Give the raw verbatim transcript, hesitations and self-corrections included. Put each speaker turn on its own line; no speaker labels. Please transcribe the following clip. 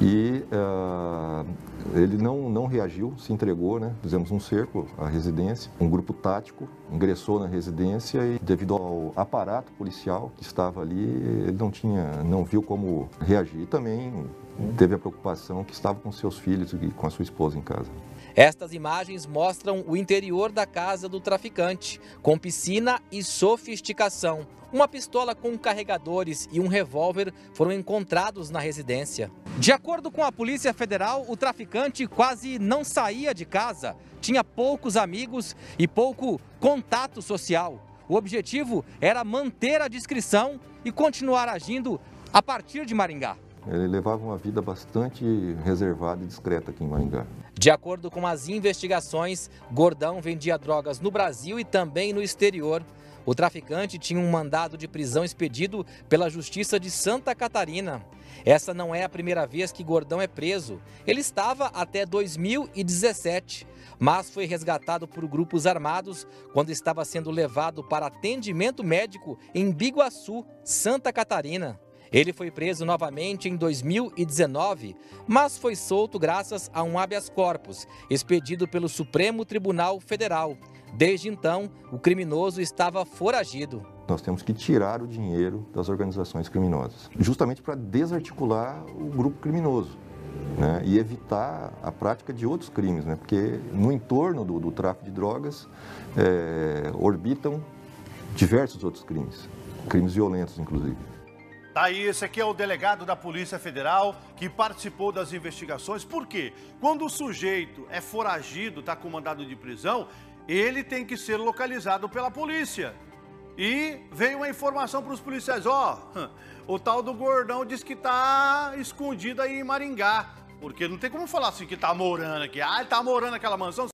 E uh, ele não, não reagiu, se entregou, né? Fizemos um cerco à residência, um grupo tático ingressou na residência e, devido ao aparato policial que estava ali, ele não tinha, não viu como reagir. E também teve a preocupação que estava com seus filhos e com a sua esposa em casa.
Estas imagens mostram o interior da casa do traficante, com piscina e sofisticação. Uma pistola com carregadores e um revólver foram encontrados na residência. De acordo com a Polícia Federal, o traficante quase não saía de casa, tinha poucos amigos e pouco contato social. O objetivo era manter a discrição e continuar agindo a partir de Maringá.
Ele levava uma vida bastante reservada e discreta aqui em Maringá.
De acordo com as investigações, Gordão vendia drogas no Brasil e também no exterior. O traficante tinha um mandado de prisão expedido pela Justiça de Santa Catarina. Essa não é a primeira vez que Gordão é preso. Ele estava até dois mil e dezessete, mas foi resgatado por grupos armados quando estava sendo levado para atendimento médico em Biguaçu, Santa Catarina. Ele foi preso novamente em dois mil e dezenove, mas foi solto graças a um habeas corpus expedido pelo Supremo Tribunal Federal. Desde então, o criminoso estava foragido.
Nós temos que tirar o dinheiro das organizações criminosas, justamente para desarticular o grupo criminoso, né, e evitar a prática de outros crimes, né, porque no entorno do, do tráfico de drogas é, orbitam diversos outros crimes, crimes violentos, inclusive.
Tá aí, esse aqui é o delegado da Polícia Federal que participou das investigações. Por quê? Quando o sujeito é foragido, está com mandado de prisão, ele tem que ser localizado pela polícia. E veio uma informação para os policiais, ó, oh, o tal do Gordão diz que está escondido aí em Maringá. Porque não tem como falar assim que está morando aqui. Ah, ele está morando naquela mansão.